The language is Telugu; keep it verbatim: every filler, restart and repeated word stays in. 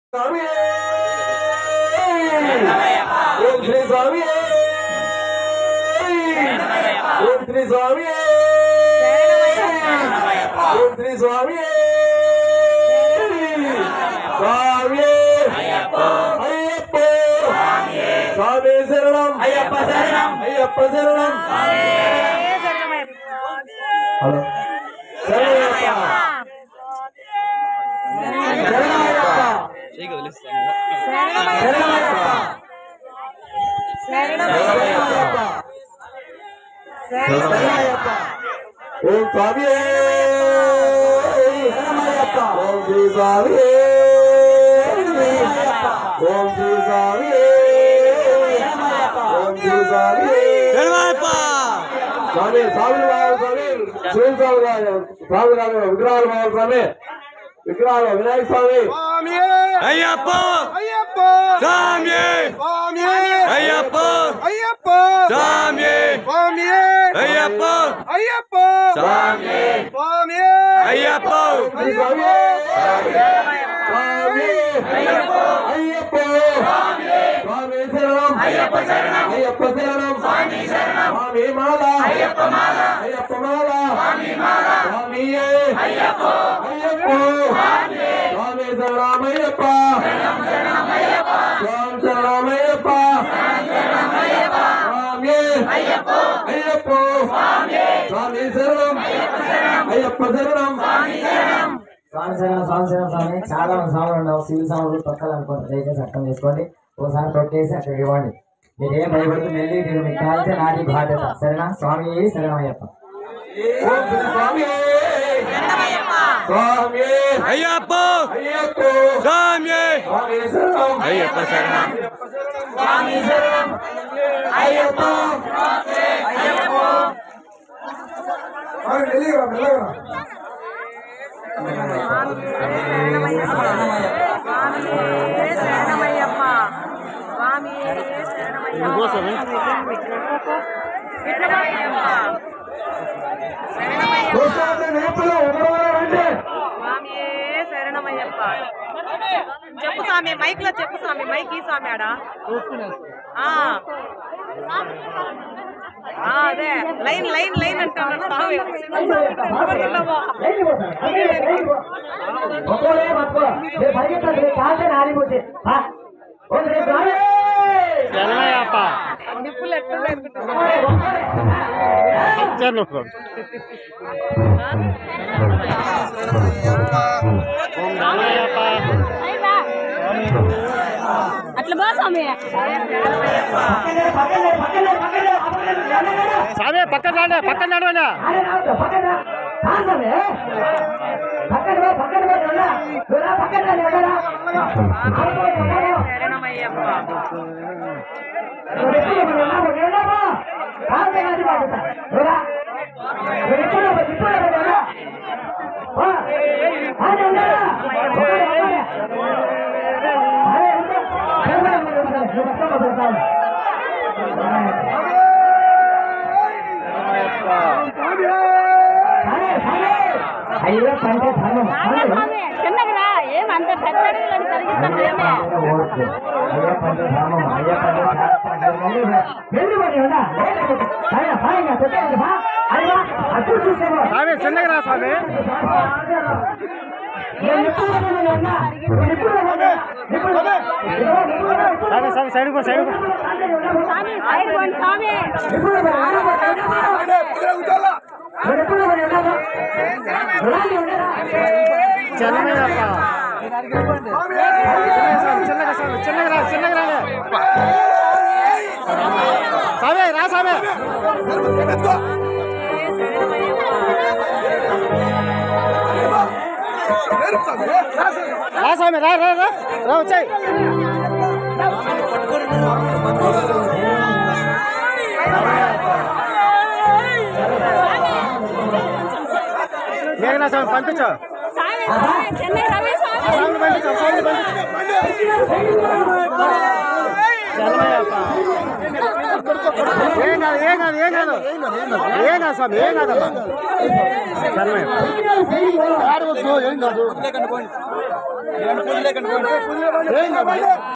स्वामी ओम श्री स्वामी ओम श्री स्वामी ओम श्री स्वामी स्वामी अय्यप्पा स्वामी शरणम अय्यप्पा शरणम अय्यप्पा शरणम हेलो ओम स्वामी ओम श्री स्वामी ओम श्री स्वामी ओम श्री स्वामी स्वामी स्वामी स्वामी शिव स्वामी विग्रहाल स्वामी विग्रहाल विनायक स्वामी अय्यप्पा अय्यप्पा स्वामी स्वामी अय्यप्पा अय्यप्पा स्वामी स्वामी अय्यप्पा अय्यप्पा स्वामी स्वामी अय्यप्पा स्वामी स्वामी अय्यप्पा अय्यप्पा स्वामी शरणम अय्यप्पा शरणम अय्यप्पा शरणम स्वामी शरणम स्वामी माला अय्यप्पा माला अय्यप्पा माला स्वामी माला स्वामी अय्यप्पा अय्यप्पा स्वामी शरणम अय्यप्पा शरणम शरणम अय्यप्पा स्वामी शरणम अय्यप्पा शरणम अय्यप्पा स्वामी अय्यप्पा अय्यप्पा स्वामी स्वामी शरणम अय्यप्पा शरणम अय्यप्पा शरणम स्वामी शरणम స్వామి శరణం స్వామి శరణం స్వామి చాలా మంది స్వాములు ఉండవు సివిల్ స్వాములు తొక్కలు అనుకోండి దయచేసి అర్థం చేసుకోండి ఒకసారి తొక్కేసి అక్కడికి ఇవ్వండి మీరేం భయపడుతూ వెళ్ళి మీరు మీకు కాల్చే నాది బాధ్యత సరేనా స్వామి శరణమయ్యప్ప ओम श्री स्वामी स्वामी अय्यप्पा अय्यप्पा स्वामी स्वामी शरणम अय्यप्पा शरणम स्वामी शरणम अय्यप्पा अय्यप्पा और मिलेगा मिलेगा చెప్పు స్వామి మైక్ లో చెప్పు స్వామి మైక్ ఈ స్వామి ఆడ అదే లైన్ లైన్ లైన్ అంటున్నాడు స్వామి నిప్పులు ఎట్లా అట్లా బా స్వామి స్వామి పక్కన రాండి పక్కన నడవండి అయ్యో పంటే ధర్మం చిన్నగా ఏమంత పెద్ద అడుగులను కలిగిస్తాం అయ్యో పంటే ధర్మం అయ్యో స్వామి చిన్నగా రా స్వామి స్వామి స్వామి సైడ్ కో సైడ్ కో స్వామి సైడ్ వన్ స్వామి చిన్నగా చిన్నగా చిన్నగా రా చిన్నగా రా స్వామి రా స్వామి రా స్వామి రా రా రా రా వచ్చాయి మేఘనా స్వామి పంపించు స్వామి పంపించు స్వామి పంపించు చల్లయ్యప్ప ఏం కాదు ఏం కాదు ఏం కాదు ఏం కాదు స్వామి ఏం కాదమ్మా సరే